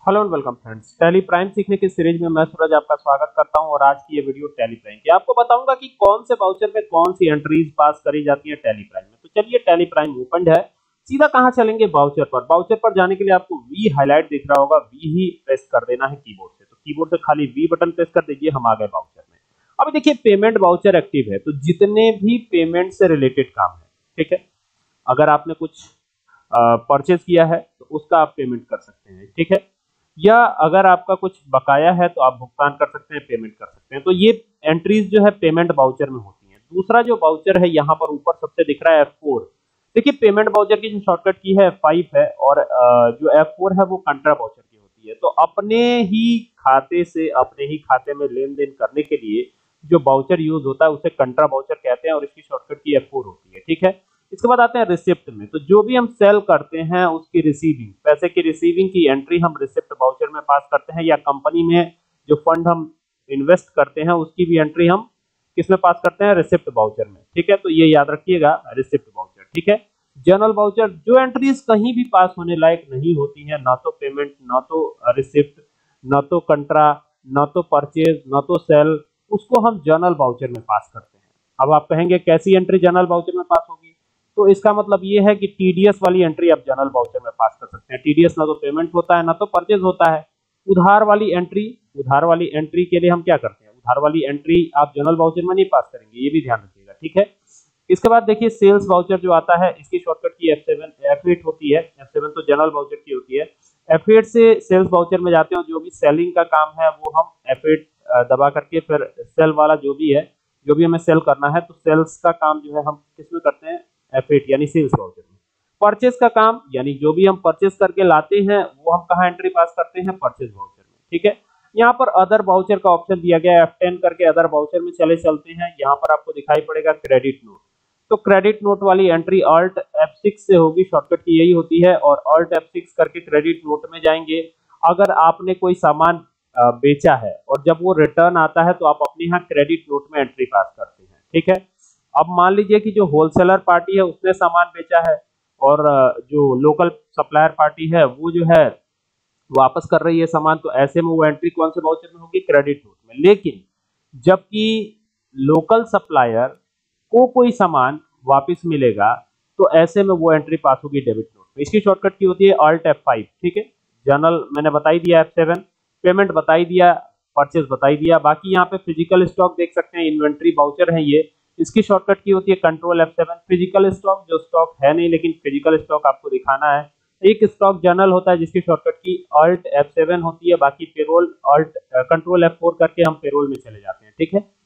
Hello and welcome friends, Tally Prime सीखने की series में मैं सूरज आपका स्वागत करता हूं। और आज की ये वीडियो टैली प्राइम की आपको बताऊंगा कि कौन से वाउचर में कौन सी एंट्रीज पास करी जाती है टैली प्राइम में। तो चलिए, टैली प्राइम ओपन है, सीधा कहां चलेंगे, वाउचर पर। वाउचर पर जाने के लिए आपको वी हाईलाइट दिख रहा होगा, वी ही प्रेस कर देना है कीबोर्ड से। तो कीबोर्ड से खाली वी बटन प्रेस कर दीजिए, हम आ गए वाउचर में। अभी देखिए, पेमेंट वाउचर एक्टिव है, तो जितने भी पेमेंट से रिलेटेड काम है, ठीक है, अगर आपने कुछ परचेज किया है तो उसका आप पेमेंट कर सकते हैं, ठीक है, या अगर आपका कुछ बकाया है तो आप भुगतान कर सकते हैं, पेमेंट कर सकते हैं। तो ये एंट्रीज जो है पेमेंट वाउचर में होती हैं। दूसरा जो वाउचर है, यहाँ पर ऊपर सबसे दिख रहा है F4। देखिए, पेमेंट वाउचर की जो शॉर्टकट की है F5 है, और जो F4 है वो कंट्रा वाउचर की होती है। तो अपने ही खाते से अपने ही खाते में लेन देन करने के लिए जो वाउचर यूज होता है उसे कंट्रा वाउचर कहते हैं, और इसकी शॉर्टकट की F4 होती है, ठीक है। इसके बाद आते हैं रिसिप्ट में। तो जो भी हम सेल करते हैं उसकी रिसीविंग, पैसे की रिसीविंग की एंट्री हम रिसिप्ट वाउचर में पास करते हैं, या कंपनी में जो फंड हम इन्वेस्ट करते हैं उसकी भी एंट्री हम किसमें पास करते हैं, रिसिप्ट वाउचर में, ठीक है। तो ये याद रखिएगा, रिसिप्ट वाउचर, ठीक है। जर्नल वाउचर, जो एंट्रीज कहीं भी पास होने लायक नहीं होती है, ना तो पेमेंट, ना तो रिसिप्ट, ना तो कंट्रा, ना तो परचेज, ना तो सेल, उसको हम जर्नल वाउचर में पास करते हैं। अब आप कहेंगे कैसी एंट्री जर्नल वाउचर में पास होगी, तो इसका मतलब ये है कि टीडीएस वाली एंट्री आप जनरल वाउचर में पास कर सकते हैं। टीडीएस ना तो पेमेंट होता है, ना तो परचेज होता है। उधार वाली एंट्री, उधार वाली एंट्री के लिए हम क्या करते हैं, उधार वाली एंट्री आप जनरल वाउचर में नहीं पास करेंगे, ये भी ध्यान रखिएगा, ठीक है। इसके बाद देखिए, सेल्स वाउचर जो आता है, इसकी शॉर्टकट की F8 होती है। F7 तो जनरल वाउचर की होती है। F8 से सेल्स वाउचर में जाते हैं, जो भी सेलिंग का काम है वो हम F8 दबा करके, फिर सेल वाला जो भी है, जो भी हमें सेल करना है, तो सेल्स का काम जो है हम किसमें करते हैं, F8 यानी सेल्स वाउचर में। परचेज का काम, यानी जो भी हम परचेज करके लाते हैं वो हम कहाँ एंट्री पास करते हैं, परचेज वाउचर में, ठीक है। यहाँ पर अदर वाउचर का ऑप्शन दिया गया है, F10 करके अदर वाउचर में चलते हैं। यहाँ पर आपको दिखाई पड़ेगा क्रेडिट नोट। तो क्रेडिट नोट वाली एंट्री Alt F6 से होगी, शॉर्टकट की यही होती है, और Alt F6 करके क्रेडिट नोट में जाएंगे। अगर आपने कोई सामान बेचा है और जब वो रिटर्न आता है तो आप अपने यहाँ क्रेडिट नोट में एंट्री पास करते हैं, ठीक है। अब मान लीजिए कि जो होलसेलर पार्टी है उसने सामान बेचा है, और जो लोकल सप्लायर पार्टी है वो जो है वापस कर रही है सामान, तो ऐसे में वो एंट्री कौन से वाउचर में होगी, क्रेडिट नोट में। लेकिन जबकि लोकल सप्लायर को कोई सामान वापस मिलेगा तो ऐसे में वो एंट्री पास होगी डेबिट नोट में। इसकी शॉर्टकट की होती है Alt F5, ठीक है। जर्नल मैंने बता ही दिया, F7 पेमेंट बता ही दिया, परचेज बता ही दिया। बाकी यहाँ पे फिजिकल स्टॉक देख सकते हैं, इन्वेंट्री वाउचर है ये, इसकी शॉर्टकट की होती है कंट्रोल F7। फिजिकल स्टॉक, जो स्टॉक है नहीं लेकिन फिजिकल स्टॉक आपको दिखाना है। एक स्टॉक जर्नल होता है जिसकी शॉर्टकट की Alt F7 होती है। बाकी पेरोल कंट्रोल F4 करके हम पेरोल में चले जाते हैं, ठीक है।